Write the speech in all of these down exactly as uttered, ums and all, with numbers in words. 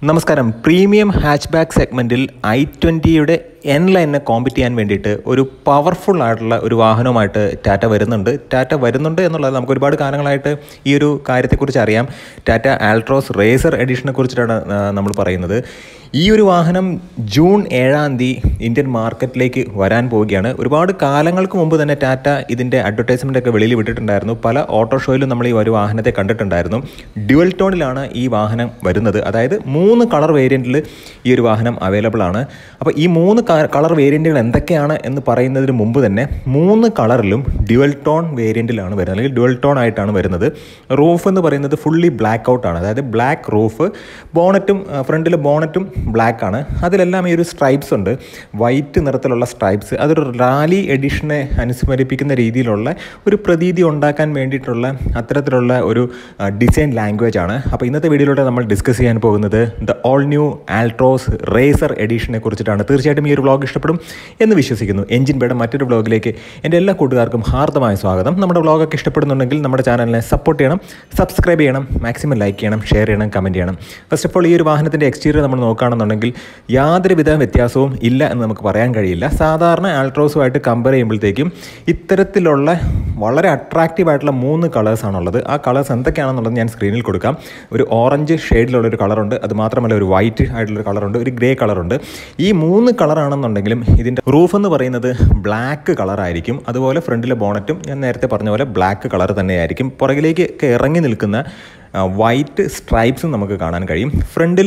നമസ്കാരം. Premium hatchback സെഗ്മെൻറ്റിൽ I ട്വൻറ്റിയുടെ എൻ ലൈനിനെ കോമ്പറ്റ് ചെയ്യാൻ വേണ്ടിയിട്ട് ഒരു പവർഫുൾ ആയിട്ടുള്ള ഒരു വാഹനവുമായിട്ട് ടാറ്റ വരുന്നുണ്ട്. ടാറ്റ വരുന്നുണ്ട് എന്നുള്ളത് നമുക്ക് ഒരുപാട് കാലങ്ങളായിട്ട് ഈ ഒരു കാര്യത്തെക്കുറിച്ച് അറിയാം. ടാറ്റ ആൾട്രോസ് റേസർ എഡിഷനെ കുറിച്ചിട്ടാണ് നമ്മൾ പറയുന്നത്. ഈ ഒരു വാഹനം ജൂൺ ഏഴാം തീയതി ഇന്ത്യൻ മാർക്കറ്റിലേക്ക് വരാൻ പോവുകയാണ്. ഒരുപാട് കാലങ്ങൾക്ക് മുമ്പ് തന്നെ ടാറ്റ ഇതിൻ്റെ അഡ്വർടൈസ്മെൻ്റ് ഒക്കെ വെളിയിൽ വിട്ടിട്ടുണ്ടായിരുന്നു. പല ഓട്ടോ ഷോയിലും നമ്മൾ ഈ ഒരു വാഹനത്തെ കണ്ടിട്ടുണ്ടായിരുന്നു. ഡ്യുവൽ ടോണിലാണ് ഈ വാഹനം വരുന്നത്. അതായത് മൂന്ന് കളർ വേരിയൻറ്റിൽ ഈ ഒരു വാഹനം അവൈലബിൾ ആണ്. അപ്പോൾ ഈ മൂന്ന് കളർ വേരിയൻറ്റുകൾ എന്തൊക്കെയാണ് എന്ന് പറയുന്നതിന് മുമ്പ് തന്നെ മൂന്ന് കളറിലും ഡ്യുവൽ ടോൺ വേരിയൻറ്റിലാണ് വരുന്നത്, അല്ലെങ്കിൽ ഡ്യുവൽ ടോൺ ആയിട്ടാണ് വരുന്നത്. റൂഫ് എന്ന് പറയുന്നത് ഫുള്ളി ബ്ലാക്ക് ഔട്ടാണ്. അതായത് ബ്ലാക്ക് റൂഫ്, ബോണറ്റും ഫ്രണ്ടിലെ ബോണറ്റും ബ്ലാക്ക് ആണ്. അതിലെല്ലാം ഈ ഒരു സ്ട്രൈപ്സ് ഉണ്ട്, വൈറ്റ് നിറത്തിലുള്ള സ്ട്രൈപ്സ്. അതൊരു റാലി എഡിഷനെ അനുസ്മരിപ്പിക്കുന്ന രീതിയിലുള്ള ഒരു പ്രതീതി ഉണ്ടാക്കാൻ വേണ്ടിയിട്ടുള്ള അത്തരത്തിലുള്ള ഒരു ഡിസൈൻ ലാംഗ്വേജ് ആണ്. അപ്പോൾ ഇന്നത്തെ വീഡിയോയിലൂടെ നമ്മൾ ഡിസ്കസ് ചെയ്യാൻ പോകുന്നത് the all new Altroz racer എഡിഷനെ കുറിച്ചിട്ടാണ്. തീർച്ചയായിട്ടും ഈ ഒരു വ്ളോഗ് ഇഷ്ടപ്പെടും എന്ന് വിശ്വസിക്കുന്നു. എഞ്ചിൻ ബേയുടെ മറ്റൊരു വ്ളോഗിലേക്ക് എൻ്റെ എല്ലാ കൂട്ടുകാർക്കും ഹാർദമായ സ്വാഗതം. നമ്മുടെ വ്ളോഗൊക്കെ ഇഷ്ടപ്പെടുന്നുണ്ടെങ്കിൽ നമ്മുടെ ചാനലിനെ സപ്പോർട്ട് ചെയ്യണം, സബ്സ്ക്രൈബ് ചെയ്യണം, മാക്സിമം ലൈക്ക് ചെയ്യണം, ഷെയർ ചെയ്യണം, കമൻറ്റ് ചെയ്യണം. ഫസ്റ്റ് ഓഫ് ഓൾ ഈ ഒരു വാഹനത്തിൻ്റെ എക്സ്റ്റീരിയർ നമ്മൾ നോക്കുകയാണെന്നുണ്ടെങ്കിൽ യാതൊരുവിധ വ്യത്യാസവും ഇല്ല എന്ന് നമുക്ക് പറയാൻ കഴിയില്ല. സാധാരണ ആൾട്രോസുമായിട്ട് കമ്പയർ ചെയ്യുമ്പോഴത്തേക്കും ഇത്തരത്തിലുള്ള വളരെ അട്രാക്റ്റീവ് ആയിട്ടുള്ള മൂന്ന് കളേഴ്സാണുള്ളത്. ആ കളേഴ്സ് എന്തൊക്കെയാണെന്നുള്ളത് ഞാൻ സ്ക്രീനിൽ കൊടുക്കാം. ഒരു ഓറഞ്ച് ഷെയ്ഡിലുള്ളൊരു കളറുണ്ട്, അത് മാത്രമല്ല ഒരു വൈറ്റ് ആയിട്ടുള്ളൊരു കളറുണ്ട്, ഒരു ഗ്രേ കളറുണ്ട്. ഈ മൂന്ന് കളറാണെന്നുണ്ടെങ്കിലും ഇതിൻ്റെ റൂഫ് എന്ന് പറയുന്നത് ബ്ലാക്ക് കളറായിരിക്കും. അതുപോലെ ഫ്രണ്ടിലെ ബോണറ്റും ഞാൻ നേരത്തെ പറഞ്ഞ പോലെ ബ്ലാക്ക് കളർ തന്നെയായിരിക്കും. പുറകിലേക്ക് ഒക്കെ ഇറങ്ങി നിൽക്കുന്ന വൈറ്റ് സ്ട്രൈപ്സും നമുക്ക് കാണാൻ കഴിയും. ഫ്രണ്ടിൽ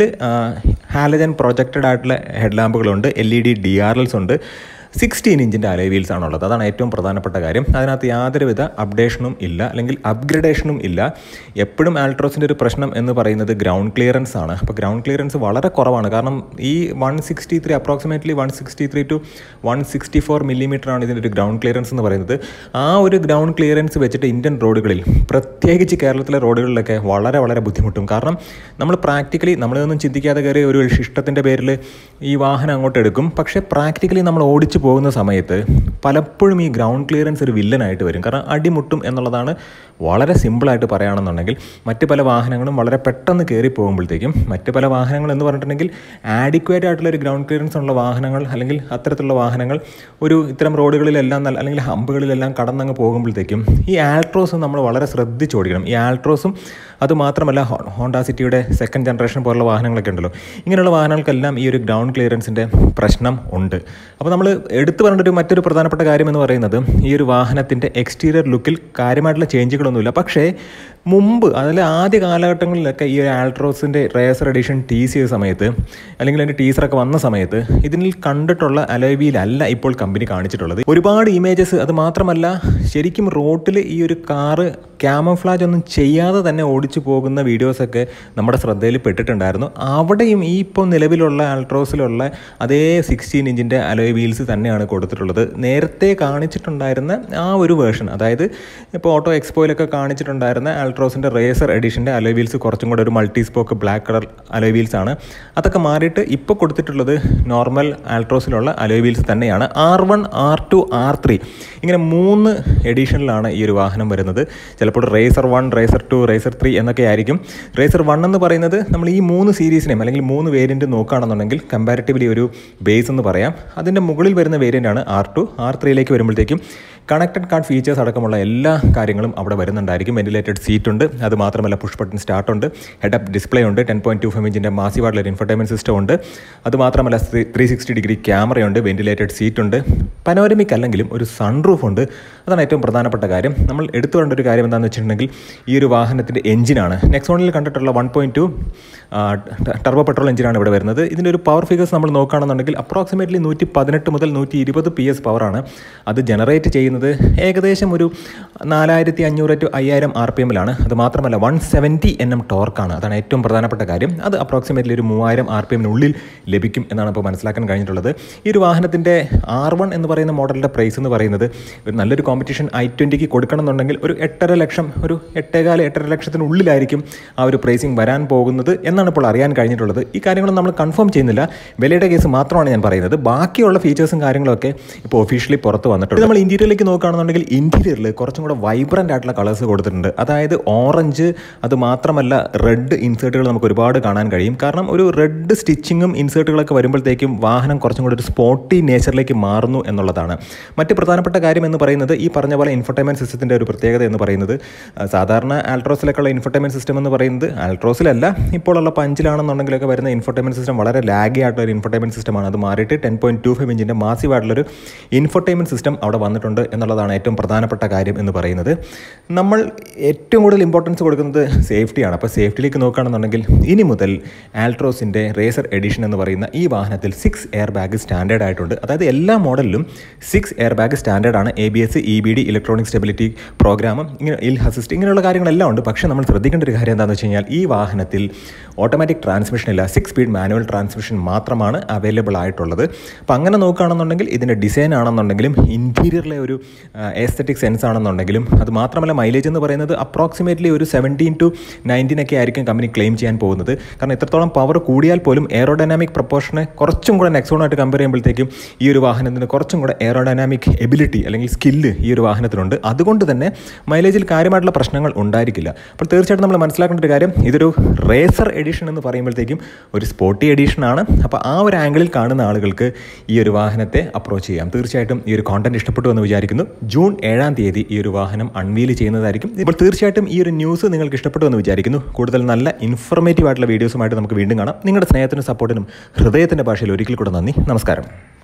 ഹാലജൻ പ്രൊജക്റ്റഡ് ആയിട്ടുള്ള ഹെഡ് ലാമ്പുകളുണ്ട്, L E D D R Ls ഉണ്ട്. സിക്സ്റ്റീൻ ഇഞ്ചിൻ്റെ അലോയ് വീൽസ് ആണുള്ളത്. അതാണ് ഏറ്റവും പ്രധാനപ്പെട്ട കാര്യം. അതിനകത്ത് യാതൊരുവിധ അപ്ഡേഷനും ഇല്ല, അല്ലെങ്കിൽ അപ്ഗ്രഡേഷനും ഇല്ല. എപ്പോഴും ആൾട്രോസിൻ്റെ ഒരു പ്രശ്നം എന്ന് പറയുന്നത് ഗ്രൗണ്ട് ക്ലിയറൻസ് ആണ്. അപ്പോൾ ഗ്രൗണ്ട് ക്ലിയറൻസ് വളരെ കുറവാണ്. കാരണം ഈ one sixty three approximately one sixty three to one sixty four മില്ലിമീറ്ററാണ് ഇതിൻ്റെ ഒരു ഗ്രൗണ്ട് ക്ലിയറൻസ് എന്ന് പറയുന്നത്. ആ ഒരു ഗ്രൗണ്ട് ക്ലിയറൻസ് വെച്ചിട്ട് ഇന്ത്യൻ റോഡുകളിൽ, പ്രത്യേകിച്ച് കേരളത്തിലെ റോഡുകളിലൊക്കെ വളരെ വളരെ ബുദ്ധിമുട്ടും. കാരണം നമ്മൾ പ്രാക്ടിക്കലി നമ്മളിതൊന്നും ചിന്തിക്കാതെ കയറി ഒരു ഇഷ്ടത്തിൻ്റെ പേരിൽ ഈ വാഹനം അങ്ങോട്ട് എടുക്കും. പക്ഷേ പ്രാക്ടിക്കലി നമ്മൾ ഓടിച്ച് പോകുന്ന സമയത്ത് പലപ്പോഴും ഈ ഗ്രൗണ്ട് ക്ലിയറൻസ് ഒരു വില്ലനായിട്ട് വരും. കാരണം അടിമുട്ടും എന്നുള്ളതാണ് വളരെ സിമ്പിളായിട്ട് പറയുകയാണെന്നുണ്ടെങ്കിൽ. മറ്റ് പല വാഹനങ്ങളും വളരെ പെട്ടെന്ന് കയറി പോകുമ്പോഴത്തേക്കും മറ്റ് പല വാഹനങ്ങൾ എന്ന് പറഞ്ഞിട്ടുണ്ടെങ്കിൽ ആഡിക്വേറ്റ് ആയിട്ടുള്ള ഒരു ഗ്രൗണ്ട് ക്ലിയറൻസ് ഉള്ള വാഹനങ്ങൾ, അല്ലെങ്കിൽ അത്തരത്തിലുള്ള വാഹനങ്ങൾ ഒരു ഇത്തരം റോഡുകളിലെല്ലാം നല്ല, അല്ലെങ്കിൽ ഹമ്പുകളിലെല്ലാം കടന്നങ്ങ് പോകുമ്പോഴത്തേക്കും ഈ ആൾട്രോസ് നമ്മൾ വളരെ ശ്രദ്ധിച്ചോടിക്കണം. ഈ ആൾട്രോസും അതുമാത്രമല്ല ഹോണ്ട സിറ്റിയുടെ സെക്കൻഡ് ജനറേഷൻ പോലുള്ള വാഹനങ്ങളൊക്കെ ഉണ്ടല്ലോ, ഇങ്ങനെയുള്ള വാഹനങ്ങൾക്കെല്ലാം ഈ ഒരു ഗ്രൗണ്ട് ക്ലിയറൻസിൻ്റെ പ്രശ്നം ഉണ്ട്. അപ്പോൾ നമ്മൾ എടുത്തു പറഞ്ഞ ഒരു മറ്റൊരു പ്രധാനപ്പെട്ട കാര്യം എന്ന് പറയുന്നത് ഈ ഒരു വാഹനത്തിൻ്റെ എക്സ്റ്റീരിയർ ലുക്കിൽ കാര്യമായിട്ടുള്ള ചേഞ്ചുകളൊന്നുമില്ല. പക്ഷേ മുമ്പ്, അതിൽ ആദ്യ കാലഘട്ടങ്ങളിലൊക്കെ ഈ ആൾട്രോസിൻ്റെ റേസർ എഡിഷൻ ടീസ് ചെയ്ത സമയത്ത്, അല്ലെങ്കിൽ അതിൻ്റെ ടീസറൊക്കെ വന്ന സമയത്ത് ഇതിൽ കണ്ടിട്ടുള്ള അലോയ് വീലല്ല ഇപ്പോൾ കമ്പനി കാണിച്ചിട്ടുള്ളത്. ഒരുപാട് ഇമേജസ്, അത് മാത്രമല്ല ശരിക്കും റോട്ടിൽ ഈ ഒരു കാറ് ക്യാമഫ്ലാജ് ഒന്നും ചെയ്യാതെ തന്നെ ഓടിച്ചു പോകുന്ന വീഡിയോസൊക്കെ നമ്മുടെ ശ്രദ്ധയിൽ പെട്ടിട്ടുണ്ടായിരുന്നു. അവിടെയും ഈ ഇപ്പോൾ നിലവിലുള്ള ആൾട്രോസിലുള്ള അതേ സിക്സ്റ്റീൻ ഇഞ്ചിൻ്റെ അലോയ് വീൽസ് തന്നെയാണ് കൊടുത്തിട്ടുള്ളത്. നേരത്തെ കാണിച്ചിട്ടുണ്ടായിരുന്ന ആ ഒരു വേർഷൻ, അതായത് ഇപ്പോൾ ഓട്ടോ എക്സ്പോയിലൊക്കെ കാണിച്ചിട്ടുണ്ടായിരുന്ന ആൾട്രോസിൻ്റെ റേസർ എഡിഷൻ്റെ അലോയ് വീൽസ് കുറച്ചും കൂടെ ഒരു multi spoke black colour alloy wheels ആണ്. അതൊക്കെ മാറിയിട്ട് ഇപ്പോൾ കൊടുത്തിട്ടുള്ളത് നോർമൽ ആൾട്രോസിലുള്ള അലോയ് വീൽസ് തന്നെയാണ്. R one, R two, R three ഇങ്ങനെ മൂന്ന് എഡിഷനിലാണ് ഈ ഒരു വാഹനം വരുന്നത്. ചിലപ്പോൾ racer one, racer two, racer three എന്നൊക്കെ ആയിരിക്കും. റേസർ വൺ എന്ന് പറയുന്നത് നമ്മൾ ഈ മൂന്ന് സീരീസിനെയും അല്ലെങ്കിൽ മൂന്ന് വേരിയൻറ്റ് നോക്കുകയാണെന്നുണ്ടെങ്കിൽ കമ്പാരിറ്റീവ്ലി ഒരു ബേസ് എന്ന് പറയാം. അതിൻ്റെ മുകളിൽ വരുന്ന വേരിയൻ്റാണ് ആർ ടു. ആർ ത്രീയിലേക്ക് വരുമ്പോഴത്തേക്കും കണക്റ്റഡ് കാർഡ് ഫീച്ചേഴ്സ് അടക്കമുള്ള എല്ലാ കാര്യങ്ങളും അവിടെ വരുന്നുണ്ടായിരിക്കും. വെന്റിലേറ്റഡ് സീറ്റ് ഉണ്ട്, അത് മാത്രമല്ല പുഷ് ബട്ടൺ സ്റ്റാർട്ട് ഉണ്ട്, ഹെഡ് അപ്പ് ഡിസ്പ്ലേ ഉണ്ട്, ടെൻ പോയിൻറ്റ് ടു ഫൈവ് ഇഞ്ചിൻ്റെ മാസീവ് ആയിട്ടുള്ള ഇൻഫർടൈൻമെൻറ്റ് സിസ്റ്റം ഉണ്ട്, അത് മാത്രമല്ല ത്രീ സിക്സ്റ്റി ഡിഗ്രി ക്യാമറയുണ്ട്, വെന്റിലേറ്റഡ് സീറ്റ് ഉണ്ട്, പനോരമിക് അല്ലെങ്കിലും ഒരു സൺറൂഫ് ഉണ്ട്. അതാണ് ഏറ്റവും പ്രധാനപ്പെട്ട കാര്യം. നമ്മൾ എടുത്തു വേണ്ട ഒരു കാര്യം എന്താണെന്ന് വെച്ചിട്ടുണ്ടെങ്കിൽ ഈ ഒരു വാഹനത്തിൻ്റെ എഞ്ചിനാണ്. നെക്സോണിൽ കണ്ടിട്ടുള്ള one point two turbo petrol എഞ്ചിനാണ് ഇവിടെ വരുന്നത്. ഇതിൻ്റെ ഒരു പവർ ഫിഗേഴ്സ് നമ്മൾ നോക്കുകയാണെന്നുണ്ടെങ്കിൽ അപ്രോക്സിമേറ്റ്ലി നൂറ്റി പതിനെട്ട് മുതൽ നൂറ്റി ഇരുപത് പി എസ് പവറാണ് അത് ജനറേറ്റ് ചെയ്യുന്നത്. ഏകദേശം ഒരു നാലായിരത്തി അഞ്ഞൂറ് ടു അയ്യായിരം ആർ പി എമ്മിലാണ്. അത് മാത്രമല്ല വൺ സെവൻറ്റി എൻ എം ടോർക്കാണ്. അതാണ് ഏറ്റവും പ്രധാനപ്പെട്ട കാര്യം. അത് അപ്രോക്സിമേറ്റ്ലി ഒരു മൂവായിരം ആർ പി എമ്മിനുള്ളിൽ ലഭിക്കും എന്നാണ് ഇപ്പോൾ മനസ്സിലാക്കാൻ കഴിഞ്ഞിട്ടുള്ളത്. ഈ ഒരു വാഹനത്തിൻ്റെ ആർ വൺ എന്ന് പറയുന്ന മോഡലിൻ്റെ പ്രൈസ് എന്ന് പറയുന്നത് ഒരു നല്ലൊരു കോമ്പറ്റീഷൻ ഐ ട്വൻറ്റിക്ക് കൊടുക്കണമെന്നുണ്ടെങ്കിൽ ഒരു എട്ടര ലക്ഷം ഒരു എട്ടേകാല് എട്ടര ലക്ഷത്തിനുള്ളിലായിരിക്കും ആ ഒരു പ്രൈസിങ് വരാൻ പോകുന്നത് എന്നാണ് ഇപ്പോൾ അറിയാൻ കഴിഞ്ഞിട്ടുള്ളത്. ഈ കാര്യങ്ങളൊന്നും നമ്മൾ കൺഫേം ചെയ്യുന്നില്ല, വിലയുടെ കേസ് മാത്രമാണ് ഞാൻ പറയുന്നത്. ബാക്കിയുള്ള ഫീച്ചേഴ്സും കാര്യങ്ങളൊക്കെ ഇപ്പോൾ ഒഫീഷ്യലി പുറത്ത് വന്നിട്ടുണ്ട്. നമ്മൾ ഇൻറ്റീരിയറിലേക്ക് നോക്കുകയാണെന്നുണ്ടെങ്കിൽ ഇൻറ്റീരിയറിൽ കുറച്ചും കൂടെ വൈബ്രൻ്റ് ആയിട്ടുള്ള കളേഴ്സ് കൊടുത്തിട്ടുണ്ട്. അതായത് ഓറഞ്ച്, അത് മാത്രമല്ല റെഡ് ഇൻസേർട്ടുകൾ നമുക്ക് ഒരുപാട് കാണാൻ കഴിയും. കാരണം ഒരു റെഡ് സ്റ്റിച്ചിങ്ങും ഇൻസേർട്ടുകളൊക്കെ വരുമ്പോഴത്തേക്കും വാഹനം കുറച്ചും കൂടെ ഒരു സ്പോർട്ടി നേച്ചറിലേക്ക് മാറുന്നു എന്നുള്ളതാണ്. മറ്റ് പ്രധാനപ്പെട്ട കാര്യം എന്ന് പറയുന്നത് ഈ പറഞ്ഞ പോലെ ഇൻഫർടൈൻമെൻറ്റ് സിസ്റ്റത്തിൻ്റെ ഒരു പ്രത്യേകത എന്ന് പറയുന്നത് സാധാരണ ആൾട്രോസിലൊക്കെയുള്ള ഇൻഫർടൈൻമെൻറ്റ് സിസ്റ്റം എന്ന് പറയുന്നത് ആൾട്രോസിലല്ല ഇപ്പോഴുള്ള പഞ്ചിലാണെന്നുണ്ടെങ്കിലൊക്കെ വരുന്ന ഇൻഫർടൈൻമെൻറ്റ് സിസ്റ്റം വളരെ ലാഗി ആയിട്ടുള്ള ഒരു ഇൻഫർടൈൻമെൻറ്റ് സിസ്റ്റമാണ്. അത് മാറിയിട്ട് ടെൻ പോയിൻറ്റ് ടു ഫൈവ് ഇഞ്ചിൻ്റെ മാസീവ് ആയിട്ടുള്ളൊരു ഇൻഫർടൈൻമെൻറ്റ് സിസ്റ്റം അവിടെ വന്നിട്ടുണ്ട് എന്നുള്ളതാണ് ഏറ്റവും പ്രധാനപ്പെട്ട കാര്യം എന്ന് പറയുന്നത്. നമ്മൾ ഏറ്റവും കൂടുതൽ ഇമ്പോർട്ടൻസ് കൊടുക്കുന്നത് സേഫ്റ്റിയാണ്. അപ്പോൾ സേഫ്റ്റിയിലേക്ക് നോക്കുകയാണെന്നുണ്ടെങ്കിൽ ഇനി മുതൽ ആൾട്രോസിൻ്റെ റേസർ എഡിഷൻ എന്ന് പറയുന്ന ഈ വാഹനത്തിൽ സിക്സ് എയർ ബാഗ് സ്റ്റാൻഡേർഡ് ആയിട്ടുണ്ട്. അതായത് എല്ലാ മോഡലിലും സിക്സ് എയർ ബാഗ് സ്റ്റാൻഡേർഡ് ആണ്. A B S, E B D, electronic stability പ്രോഗ്രാമും ഇങ്ങനെ ഇൽ അസിസ്റ്റ് ഇങ്ങനെയുള്ള കാര്യങ്ങളെല്ലാം ഉണ്ട്. പക്ഷേ നമ്മൾ ശ്രദ്ധിക്കേണ്ട ഒരു കാര്യം എന്താണെന്ന് വെച്ച് കഴിഞ്ഞാൽ ഈ വാഹനത്തിൽ ഓട്ടോമാറ്റിക് ട്രാൻസ്മിഷൻ ഇല്ല, സിക്സ് സ്പീഡ് മാനുവൽ ട്രാൻസ്മിഷൻ മാത്രമാണ് അവൈലബിൾ ആയിട്ടുള്ളത്. അപ്പോൾ അങ്ങനെ നോക്കുകയാണെന്നുണ്ടെങ്കിൽ ഇതിൻ്റെ ഡിസൈൻ ആണെന്നുണ്ടെങ്കിലും ഇൻറ്റീരിയറിലെ ഒരു എസ്തെറ്റിക് സെൻസ് ആണെന്നുണ്ടെങ്കിലും അത് മാത്രമല്ല മൈലേജ് എന്ന് പറയുന്നത് അപ്രോക്സിമേറ്റ്ലി ഒരു സെവൻറ്റീൻ ടു നയൻറ്റീൻ ഒക്കെ ആയിരിക്കും കമ്പനി ക്ലെയിം ചെയ്യാൻ പോകുന്നത്. കാരണം ഇത്രത്തോളം പവർ കൂടിയാൽ പോലും എയറോഡൈനാമിക് പ്രൊപ്പോർഷനെ കുറച്ചും കൂടെ നെക്സോണായിട്ട് കമ്പയർ ചെയ്യുമ്പോഴത്തേക്കും ഈ ഒരു വാഹനത്തിന് കുറച്ചും കൂടെ എയറോഡൈനാമിക് എബിലിറ്റി അല്ലെങ്കിൽ സ്കില്ല് ഈ ഒരു വാഹനത്തിനുണ്ട്. അതുകൊണ്ട് തന്നെ മൈലേജിൽ കാര്യമായിട്ടുള്ള പ്രശ്നങ്ങൾ ഉണ്ടായിരിക്കില്ല. അപ്പോൾ തീർച്ചയായിട്ടും നമ്മൾ മനസ്സിലാക്കേണ്ട ഒരു കാര്യം ഇതൊരു റേസർ എഡിഷൻ എന്ന് പറയുമ്പോഴത്തേക്കും ഒരു സ്പോർട്ടി എഡിഷനാണ്. അപ്പോൾ ആ ഒരു ആംഗിളിൽ കാണുന്ന ആളുകൾക്ക് ഈ ഒരു വാഹനത്തെ അപ്രോച്ച് ചെയ്യാം. തീർച്ചയായിട്ടും ഈ ഒരു കോണ്ടന്റ് ഇഷ്ടപ്പെട്ടു എന്ന് വിചാരിക്കുന്നു. ജൂൺ ഏഴാം തീയതി ഈ ഒരു വാഹനം അൺവീൽ ചെയ്യുന്നതായിരിക്കും. ഇപ്പോൾ തീർച്ചയായിട്ടും ഈ ഒരു ന്യൂസ് നിങ്ങൾക്ക് ഇഷ്ടപ്പെട്ടു എന്ന് വിചാരിക്കുന്നു. കൂടുതൽ നല്ല ഇൻഫോർമേറ്റീവ് ആയിട്ടുള്ള വീഡിയോസുമായിട്ട് നമുക്ക് വീണ്ടും കാണാം. നിങ്ങളുടെ സ്നേഹത്തിനും സപ്പോർട്ടിനും ഹൃദയത്തിൻ്റെ ഭാഷയിൽ ഒരിക്കൽ കൂടെ നന്ദി. നമസ്കാരം.